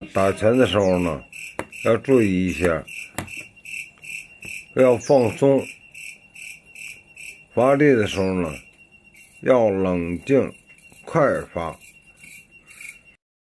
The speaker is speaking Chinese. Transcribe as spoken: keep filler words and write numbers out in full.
打拳的时候呢，要注意一下，要放松；发力的时候呢，要冷静快发。